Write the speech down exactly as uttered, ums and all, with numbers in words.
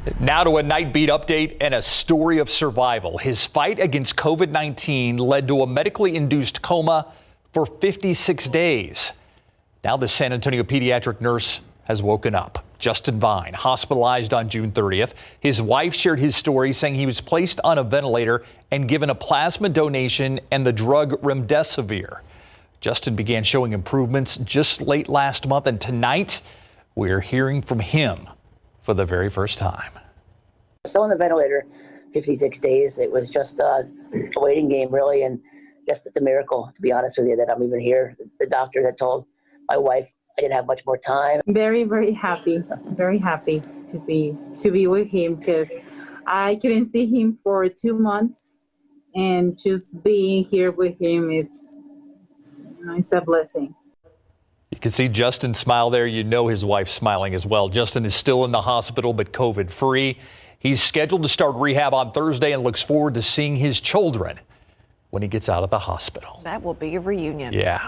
Now to a Night Beat update and a story of survival. His fight against COVID nineteen led to a medically induced coma for fifty-six days. Now the San Antonio pediatric nurse has woken up. Justin Vine, hospitalized on June thirtieth. His wife shared his story, saying he was placed on a ventilator and given a plasma donation and the drug remdesivir. Justin began showing improvements just late last month, and tonight we're hearing from him for the very first time. Still on the ventilator, fifty-six days. It was just uh, a waiting game, really, and just it's a miracle, to be honest with you, that I'm even here. The doctor that told my wife I didn't have much more time. Very, very happy, very happy to be to be with him, because I couldn't see him for two months, and just being here with him is it's a blessing. You can see Justin smile there. You know his wife's smiling as well. Justin is still in the hospital, but COVID free. He's scheduled to start rehab on Thursday and looks forward to seeing his children when he gets out of the hospital. That will be a reunion. Yeah.